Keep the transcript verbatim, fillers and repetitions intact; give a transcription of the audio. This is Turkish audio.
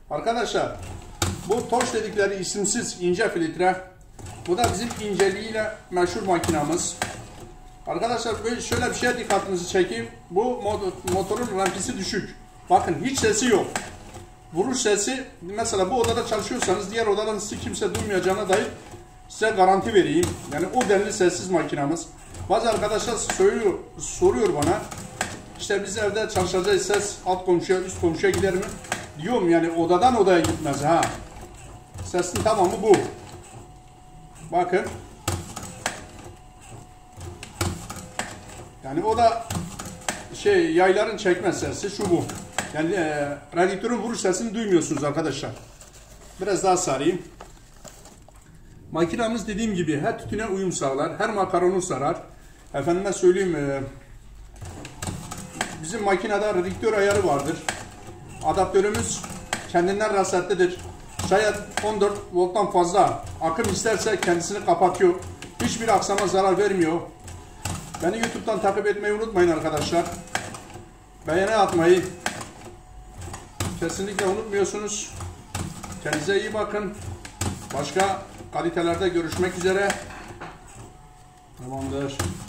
Arkadaşlar bu Torch dedikleri isimsiz ince filtre. Bu da bizim inceliğiyle meşhur makinamız. Arkadaşlar böyle şöyle bir şeye dikkatinizi çekeyim. Bu motorun rampisi düşük. Bakın hiç sesi yok. Vuruş sesi, mesela bu odada çalışıyorsanız diğer odadan sizi kimse duymayacağına dair size garanti vereyim. Yani o denli sessiz makinamız. Bazı arkadaşlar soruyor, soruyor bana. İşte biz evde çalışacağız, ses alt komşuya üst komşuya gider mi? Diyorum yani odadan odaya gitmez ha. Sesin tamamı bu. Bakın. Yani o da şey yayların çekme sesi şu bu. Yani e, radyatörün vuruş sesini duymuyorsunuz arkadaşlar. Biraz daha sarayım. Makinamız dediğim gibi her tütüne uyum sağlar, her makaronu sarar. Efendime söyleyeyim e, bizim makinede radyatör ayarı vardır. Adaptörümüz kendinden rasatlıdır. Şayet on dört volttan fazla akım isterse kendisini kapatıyor. Hiçbir aksama zarar vermiyor. Beni YouTube'dan takip etmeyi unutmayın arkadaşlar. Beğeni atmayı kesinlikle unutmuyorsunuz. Kendinize iyi bakın. Başka kalitelerde görüşmek üzere. Tamamdır.